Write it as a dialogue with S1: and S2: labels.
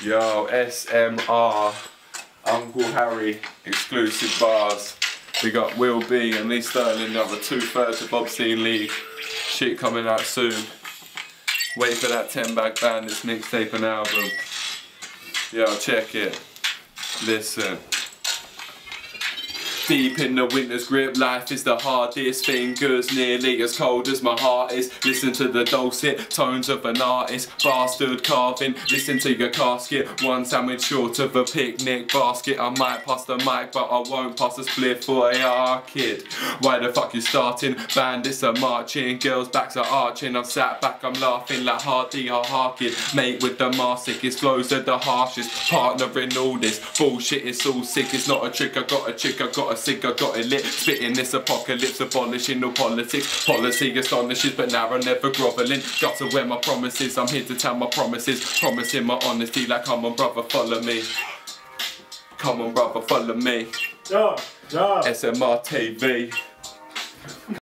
S1: Yo, SMR, Uncle Harry, exclusive bars. We got Will B and Lee Sterling, the other 2/3 of Obscene League. Shit coming out soon. Wait for that 10 Bag Bandits mixtape and album. Yo, check it. Listen. Deep in the winter's grip, life is the hardest. Fingers nearly as cold as my heart is. Listen to the dulcet tones of an artist. Bastard carving, listen to your casket. One sandwich short of a picnic basket. I might pass the mic, but I won't pass the spliff for a kid. Why the fuck you starting? Bandits are marching, girls' backs are arching. I'm sat back, I'm laughing like Hardy or Harkin. Mate with the mask, his flows are the harshest. Partner in all this bullshit, it's all sick. It's not a trick, I got a chick, I got a cig, I got it lit. Spitting this apocalypse, abolishing all politics. Policy astonishes, but now I'm never groveling. Got to wear my promises, I'm here to tell my promises. Promising my honesty, like come on brother, follow me. Come on brother, follow me.
S2: Yeah.
S1: SMR TV.